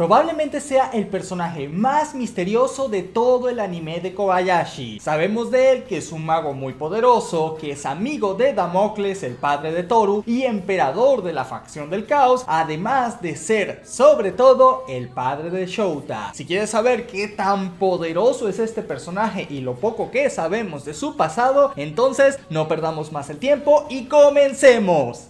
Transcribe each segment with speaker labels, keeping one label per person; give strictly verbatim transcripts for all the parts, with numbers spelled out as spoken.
Speaker 1: Probablemente sea el personaje más misterioso de todo el anime de Kobayashi. Sabemos de él que es un mago muy poderoso, que es amigo de Damocles, el padre de Toru, y emperador de la facción del caos, además de ser, sobre todo, el padre de Shouta. Si quieres saber qué tan poderoso es este personaje y lo poco que sabemos de su pasado, entonces no perdamos más el tiempo y comencemos.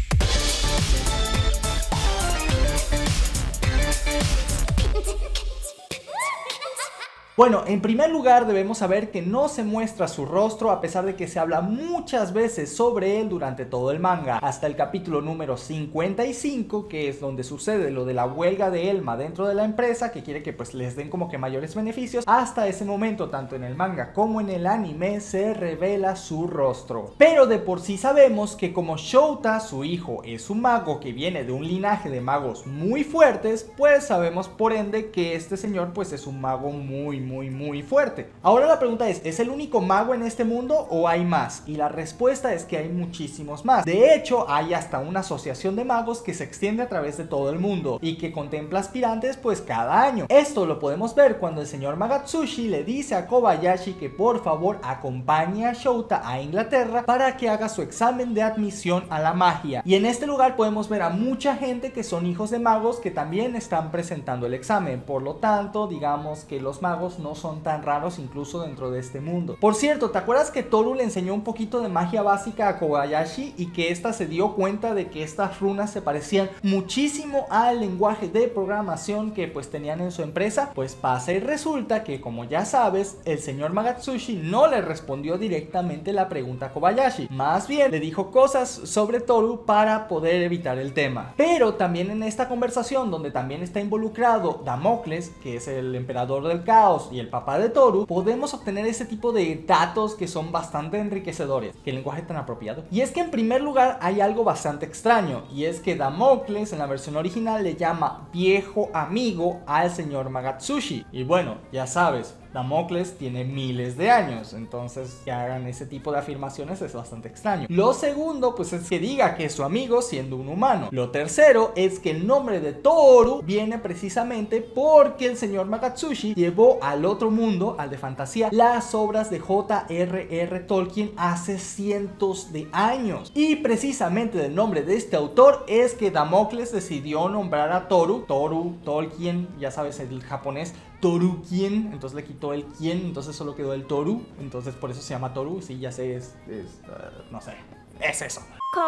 Speaker 1: Bueno, en primer lugar debemos saber que no se muestra su rostro a pesar de que se habla muchas veces sobre él durante todo el manga, hasta el capítulo número cincuenta y cinco, que es donde sucede lo de la huelga de Elma dentro de la empresa, que quiere que pues les den como que mayores beneficios. Hasta ese momento, tanto en el manga como en el anime, se revela su rostro. Pero de por sí sabemos que como Shouta, su hijo, es un mago que viene de un linaje de magos muy fuertes, pues sabemos por ende que este señor pues es un mago muy muy muy fuerte. Ahora la pregunta es, ¿es el único mago en este mundo o hay más? Y la respuesta es que hay muchísimos más. De hecho, hay hasta una asociación de magos que se extiende a través de todo el mundo y que contempla aspirantes pues cada año. Esto lo podemos ver cuando el señor Magatsushi le dice a Kobayashi que por favor acompañe a Shouta a Inglaterra para que haga su examen de admisión a la magia. Y en este lugar podemos ver a mucha gente que son hijos de magos que también están presentando el examen. Por lo tanto, digamos que los magos no son tan raros incluso dentro de este mundo. Por cierto, ¿te acuerdas que Toru le enseñó un poquito de magia básica a Kobayashi y que ésta se dio cuenta de que estas runas se parecían muchísimo al lenguaje de programación que pues tenían en su empresa? Pues pasa y resulta que, como ya sabes, el señor Magatsushi no le respondió directamente la pregunta a Kobayashi, más bien le dijo cosas sobre Toru para poder evitar el tema. Pero también en esta conversación, donde también está involucrado Damocles, que es el emperador del caos y el papá de Toru, podemos obtener ese tipo de datos que son bastante enriquecedores. Qué lenguaje tan apropiado. Y es que en primer lugar hay algo bastante extraño, y es que Damocles en la versión original le llama viejo amigo al señor Magatsushi. Y bueno, ya sabes, Damocles tiene miles de años, entonces que hagan ese tipo de afirmaciones es bastante extraño. Lo segundo pues es que diga que es su amigo siendo un humano. Lo tercero es que el nombre de Toru viene precisamente porque el señor Magatsushi llevó al otro mundo, al de fantasía, las obras de J R R Tolkien hace cientos de años. Y precisamente del nombre de este autor es que Damocles decidió nombrar a Toru, Toru, Tolkien, ya sabes, el japonés Torukien, entonces le quitó el quien, entonces solo quedó el Toru, entonces por eso se llama Toru. Sí, ya sé, es, es uh, no sé, es eso.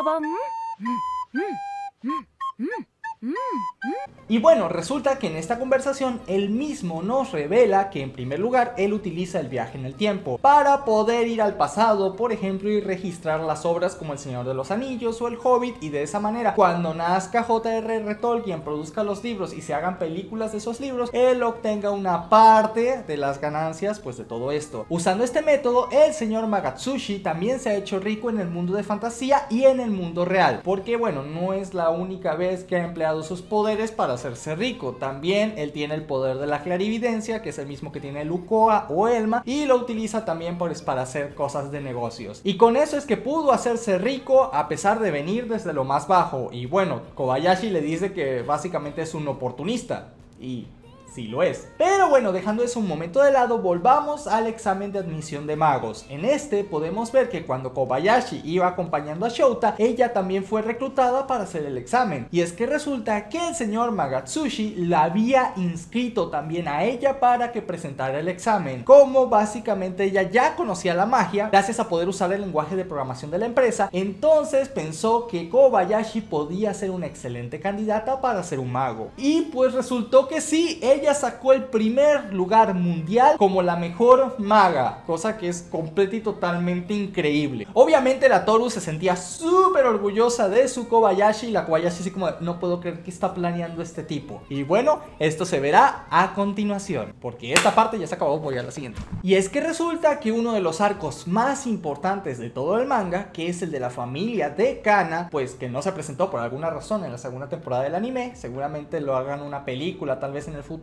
Speaker 1: Y bueno, resulta que en esta conversación él mismo nos revela que en primer lugar él utiliza el viaje en el tiempo para poder ir al pasado, por ejemplo, y registrar las obras como El Señor de los Anillos o El Hobbit, y de esa manera cuando nazca J R R Tolkien, produzca los libros y se hagan películas de esos libros, él obtenga una parte de las ganancias pues de todo esto. Usando este método, el señor Magatsushi también se ha hecho rico en el mundo de fantasía y en el mundo real, porque bueno, no es la única vez que ha empleado sus poderes para hacerse rico. También él tiene el poder de la clarividencia, que es el mismo que tiene Lukoa o Elma, y lo utiliza también pues, para hacer cosas de negocios. Y con eso es que pudo hacerse rico a pesar de venir desde lo más bajo. Y bueno, Kobayashi le dice que básicamente es un oportunista, y sí lo es. Pero bueno, dejando eso un momento de lado, volvamos al examen de admisión de magos. En este podemos ver que cuando Kobayashi iba acompañando a Shouta, ella también fue reclutada para hacer el examen. Y es que resulta que el señor Magatsushi la había inscrito también a ella para que presentara el examen. Como básicamente ella ya conocía la magia, gracias a poder usar el lenguaje de programación de la empresa, entonces pensó que Kobayashi podía ser una excelente candidata para ser un mago. Y pues resultó que sí, ella ella sacó el primer lugar mundial como la mejor maga, cosa que es completa y totalmente increíble. Obviamente la Toru se sentía súper orgullosa de su Kobayashi, y la Kobayashi así como de, no puedo creer que está planeando este tipo. Y bueno, esto se verá a continuación, porque esta parte ya se acabó, voy a la siguiente. Y es que resulta que uno de los arcos más importantes de todo el manga, que es el de la familia de Kana, pues que no se presentó por alguna razón en la segunda temporada del anime, seguramente lo hagan una película tal vez en el futuro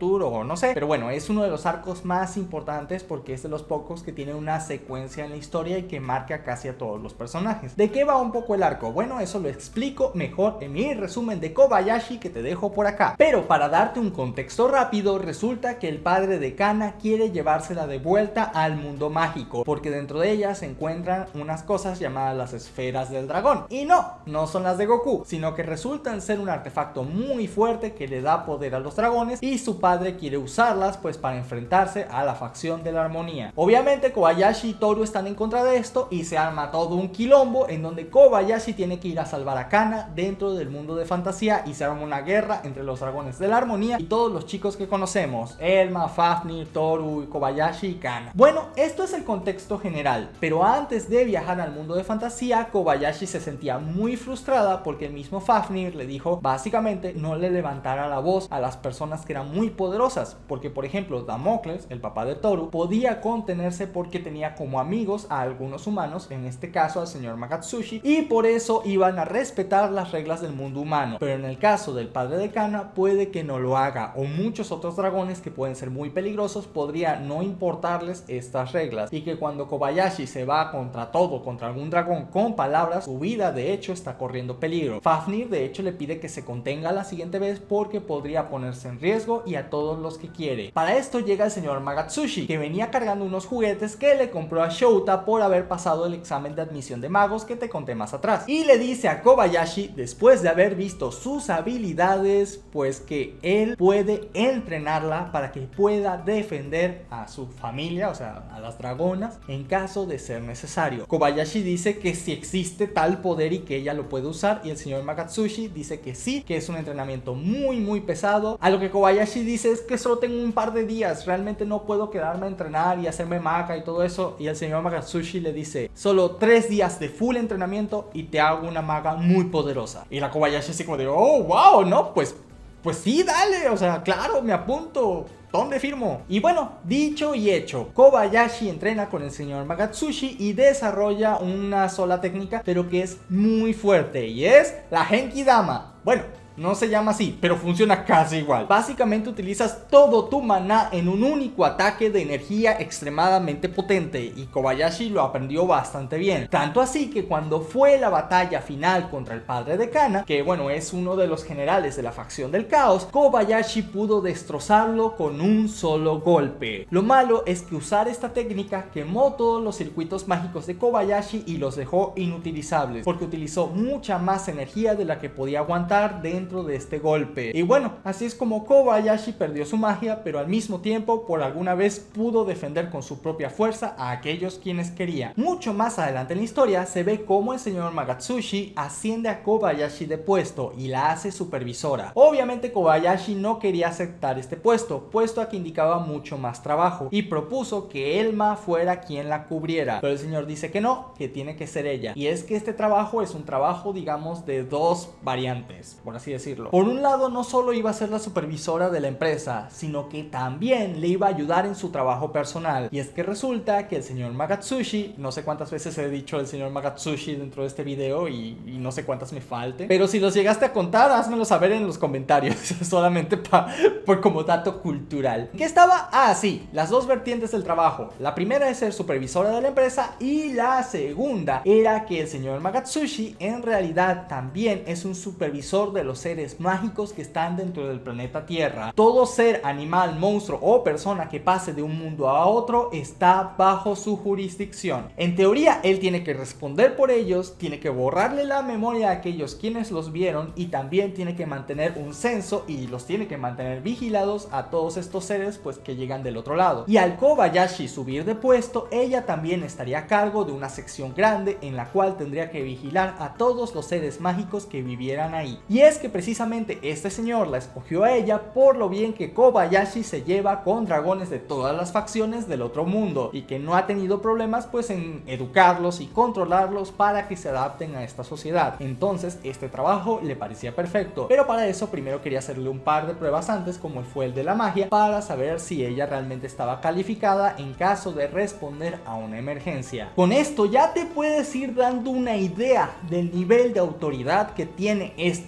Speaker 1: futuro o no sé, pero bueno, es uno de los arcos más importantes porque es de los pocos que tiene una secuencia en la historia y que marca casi a todos los personajes. ¿De qué va un poco el arco? Bueno, eso lo explico mejor en mi resumen de Kobayashi que te dejo por acá, pero para darte un contexto rápido, resulta que el padre de Kana quiere llevársela de vuelta al mundo mágico porque dentro de ella se encuentran unas cosas llamadas las esferas del dragón, y no, no son las de Goku, sino que resultan ser un artefacto muy fuerte que le da poder a los dragones y su padre quiere usarlas pues para enfrentarse a la facción de la armonía. Obviamente Kobayashi y Toru están en contra de esto y se arma todo un quilombo en donde Kobayashi tiene que ir a salvar a Kana dentro del mundo de fantasía y se arma una guerra entre los dragones de la armonía y todos los chicos que conocemos: Elma, Fafnir, Toru, Kobayashi y Kana. Bueno, esto es el contexto general, pero antes de viajar al mundo de fantasía, Kobayashi se sentía muy frustrada porque el mismo Fafnir le dijo básicamente no le levantara la voz a las personas que eran muy poderosas, porque por ejemplo Damocles, el papá de Toru, podía contenerse porque tenía como amigos a algunos humanos, en este caso al señor Magatsushi, y por eso iban a respetar las reglas del mundo humano, pero en el caso del padre de Kana puede que no lo haga, o muchos otros dragones que pueden ser muy peligrosos podría no importarles estas reglas, y que cuando Kobayashi se va contra todo, contra algún dragón con palabras, su vida de hecho está corriendo peligro. Fafnir de hecho le pide que se contenga la siguiente vez porque podría ponerse en riesgo y a todos los que quiere. Para esto llega el señor Magatsushi, que venía cargando unos juguetes que le compró a Shouta por haber pasado el examen de admisión de magos que te conté más atrás, y le dice a Kobayashi, después de haber visto sus habilidades, pues que él puede entrenarla para que pueda defender a su familia, o sea a las dragonas, en caso de ser necesario. Kobayashi dice que si existe tal poder y que ella lo puede usar, y el señor Magatsushi dice que sí, que es un entrenamiento muy muy pesado, a lo que Kobayashi dice es que solo tengo un par de días, realmente no puedo quedarme a entrenar y hacerme maga y todo eso, y el señor Magatsushi le dice solo tres días de full entrenamiento y te hago una maga muy poderosa. Y la Kobayashi así como de oh wow, no, pues pues sí, dale, o sea, claro, me apunto. ¿Dónde firmo? Y bueno, dicho y hecho, Kobayashi entrena con el señor Magatsushi y desarrolla una sola técnica, pero que es muy fuerte, y es la Genki Dama. Bueno, no se llama así, pero funciona casi igual. Básicamente utilizas todo tu maná en un único ataque de energía extremadamente potente, y Kobayashi lo aprendió bastante bien. Tanto así que cuando fue la batalla final contra el padre de Kana, que bueno, es uno de los generales de la facción del caos, Kobayashi pudo destrozarlo con un solo golpe. Lo malo es que usar esta técnica quemó todos los circuitos mágicos de Kobayashi y los dejó inutilizables, porque utilizó mucha más energía de la que podía aguantar dentro de este golpe. Y bueno, así es como Kobayashi perdió su magia, pero al mismo tiempo por alguna vez pudo defender con su propia fuerza a aquellos quienes quería. Mucho más adelante en la historia se ve cómo el señor Magatsushi asciende a Kobayashi de puesto y la hace supervisora. Obviamente Kobayashi no quería aceptar este puesto, puesto a que indicaba mucho más trabajo, y propuso que Elma fuera quien la cubriera, pero el señor dice que no, que tiene que ser ella. Y es que este trabajo es un trabajo, digamos, de dos variantes, por así decirlo. Decirlo. Por un lado, no solo iba a ser la supervisora de la empresa, sino que también le iba a ayudar en su trabajo personal. Y es que resulta que el señor Magatsushi, no sé cuántas veces he dicho el señor Magatsushi dentro de este video y, y no sé cuántas me falten, pero si los llegaste a contar, házmelo saber en los comentarios, solamente pa, por como dato cultural. ¿Qué estaba? Ah, sí, las dos vertientes del trabajo. La primera es ser supervisora de la empresa, y la segunda era que el señor Magatsushi en realidad también es un supervisor de los seres mágicos que están dentro del planeta Tierra. Todo ser, animal, monstruo o persona que pase de un mundo a otro está bajo su jurisdicción. En teoría, él tiene que responder por ellos, tiene que borrarle la memoria a aquellos quienes los vieron, y también tiene que mantener un censo y los tiene que mantener vigilados a todos estos seres pues que llegan del otro lado. Y al Kobayashi subir de puesto, ella también estaría a cargo de una sección grande en la cual tendría que vigilar a todos los seres mágicos que vivieran ahí. Y es que precisamente este señor la escogió a ella por lo bien que Kobayashi se lleva con dragones de todas las facciones del otro mundo, y que no ha tenido problemas pues en educarlos y controlarlos para que se adapten a esta sociedad. Entonces este trabajo le parecía perfecto, pero para eso primero quería hacerle un par de pruebas antes, como fue el de la magia, para saber si ella realmente estaba calificada en caso de responder a una emergencia. Con esto ya te puedes ir dando una idea del nivel de autoridad que tiene este hombre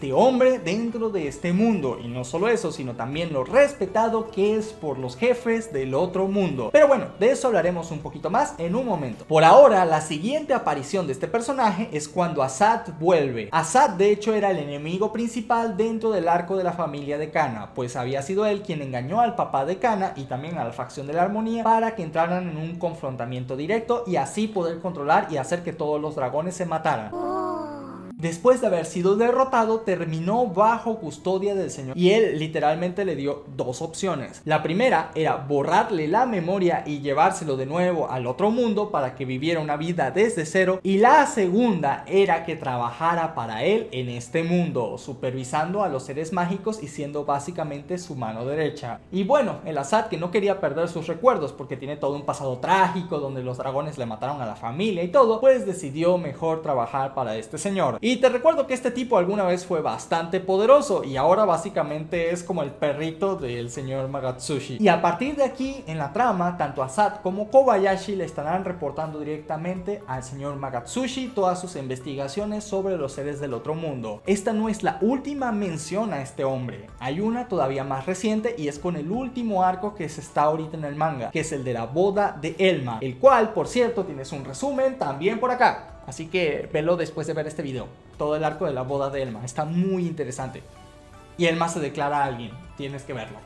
Speaker 1: hombre dentro de este mundo, y no solo eso, sino también lo respetado que es por los jefes del otro mundo. Pero bueno, de eso hablaremos un poquito más en un momento. Por ahora, la siguiente aparición de este personaje es cuando Assad vuelve. Assad de hecho era el enemigo principal dentro del arco de la familia de Kana, pues había sido él quien engañó al papá de Kana y también a la facción de la armonía para que entraran en un confrontamiento directo y así poder controlar y hacer que todos los dragones se mataran. Después de haber sido derrotado, terminó bajo custodia del señor y él literalmente le dio dos opciones. La primera era borrarle la memoria y llevárselo de nuevo al otro mundo para que viviera una vida desde cero, y la segunda era que trabajara para él en este mundo, supervisando a los seres mágicos y siendo básicamente su mano derecha. Y bueno, el Assad, que no quería perder sus recuerdos porque tiene todo un pasado trágico donde los dragones le mataron a la familia y todo, pues decidió mejor trabajar para este señor. Y te recuerdo que este tipo alguna vez fue bastante poderoso y ahora básicamente es como el perrito del señor Magatsushi. Y a partir de aquí en la trama, tanto Assad como Kobayashi le estarán reportando directamente al señor Magatsushi todas sus investigaciones sobre los seres del otro mundo. Esta no es la última mención a este hombre, hay una todavía más reciente y es con el último arco que se está ahorita en el manga, que es el de la boda de Elma, el cual por cierto tienes un resumen también por acá. Así que velo después de ver este video. Todo el arco de la boda de Elma está muy interesante. Y Elma se declara a alguien. Tienes que verlo.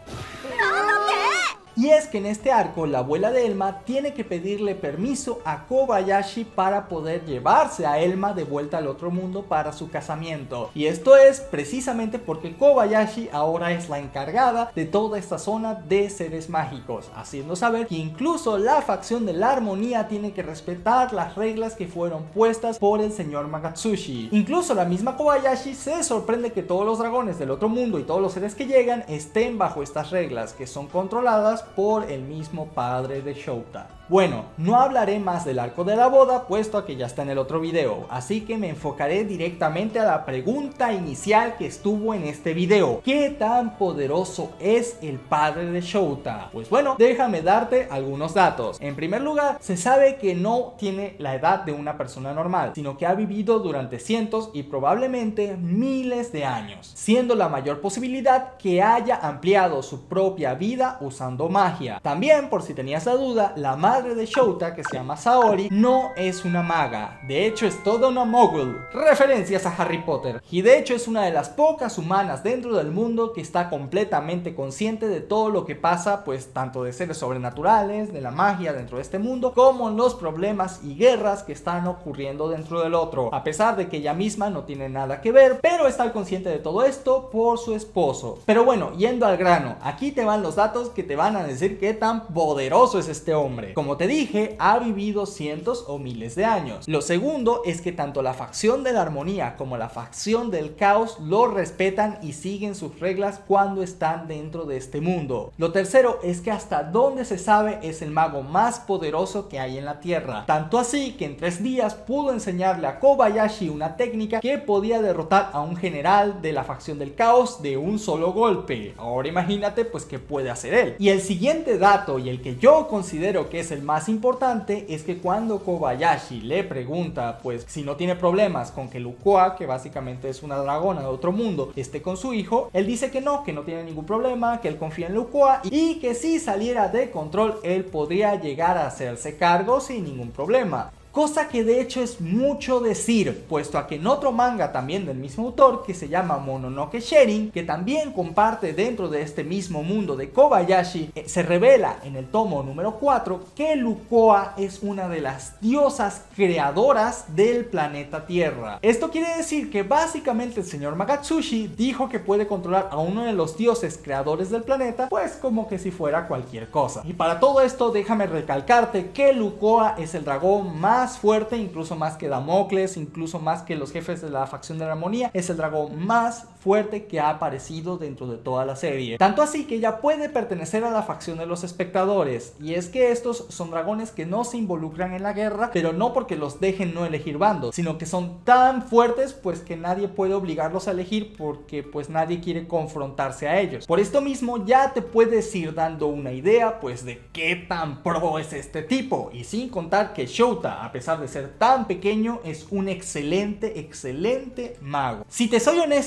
Speaker 1: Y es que en este arco la abuela de Elma tiene que pedirle permiso a Kobayashi para poder llevarse a Elma de vuelta al otro mundo para su casamiento. Y esto es precisamente porque Kobayashi ahora es la encargada de toda esta zona de seres mágicos, haciendo saber que incluso la facción de la armonía tiene que respetar las reglas que fueron puestas por el señor Magatsushi. Incluso la misma Kobayashi se sorprende que todos los dragones del otro mundo y todos los seres que llegan estén bajo estas reglas, que son controladas por el mismo padre de Shouta. Bueno, no hablaré más del arco de la boda puesto a que ya está en el otro video, así que me enfocaré directamente a la pregunta inicial que estuvo en este video. ¿Qué tan poderoso es el padre de Shouta? Pues bueno, déjame darte algunos datos. En primer lugar, se sabe que no tiene la edad de una persona normal, sino que ha vivido durante cientos y probablemente miles de años, siendo la mayor posibilidad que haya ampliado su propia vida usando magia. También, por si tenías la duda, la madre de Shouta, que se llama Saori, no es una maga, de hecho es toda una mogul, referencias a Harry Potter, y de hecho es una de las pocas humanas dentro del mundo que está completamente consciente de todo lo que pasa, pues tanto de seres sobrenaturales, de la magia dentro de este mundo, como los problemas y guerras que están ocurriendo dentro del otro, a pesar de que ella misma no tiene nada que ver, pero está consciente de todo esto por su esposo. Pero bueno, yendo al grano, aquí te van los datos que te van a decir qué tan poderoso es este hombre. Como te dije, ha vivido cientos o miles de años. Lo segundo es que tanto la facción de la armonía como la facción del caos lo respetan y siguen sus reglas cuando están dentro de este mundo. Lo tercero es que hasta donde se sabe es el mago más poderoso que hay en la tierra. Tanto así que en tres días pudo enseñarle a Kobayashi una técnica que podía derrotar a un general de la facción del caos de un solo golpe. Ahora imagínate pues qué puede hacer él. Y el siguiente dato, y el que yo considero que es el más importante, es que cuando Kobayashi le pregunta pues si no tiene problemas con que Lukoa, que básicamente es una dragona de otro mundo, esté con su hijo, él dice que no, que no tiene ningún problema, que él confía en Lukoa y que si saliera de control él podría llegar a hacerse cargo sin ningún problema. Cosa que de hecho es mucho decir, puesto a que en otro manga también del mismo autor, que se llama Mononoke Sharing, que también comparte dentro de este mismo mundo de Kobayashi, eh, se revela en el tomo número cuatro que Lukoa es una de las diosas creadoras del planeta Tierra. Esto quiere decir que básicamente el señor Magatsushi dijo que puede controlar a uno de los dioses creadores del planeta, pues como que si fuera cualquier cosa. Y para todo esto déjame recalcarte que Lukoa es el dragón más fuerte, incluso más que Damocles, incluso más que los jefes de la facción de la armonía. Es el dragón más fuerte que ha aparecido dentro de toda la serie, tanto así que ya puede pertenecer a la facción de los espectadores. Y es que estos son dragones que no se involucran en la guerra, pero no porque los dejen no elegir bandos, sino que son tan fuertes pues que nadie puede obligarlos a elegir, porque pues nadie quiere confrontarse a ellos. Por esto mismo ya te puedes ir dando una idea pues de qué tan pro es este tipo, y sin contar que Shouta, a pesar de ser tan pequeño, es un excelente, excelente mago. Si te soy honesto, la historia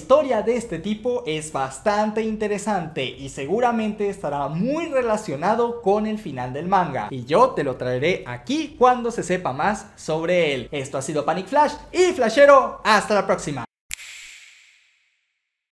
Speaker 1: historia de este tipo es bastante interesante y seguramente estará muy relacionado con el final del manga, y yo te lo traeré aquí cuando se sepa más sobre él. Esto ha sido Panic Flash y Flashero, hasta la próxima.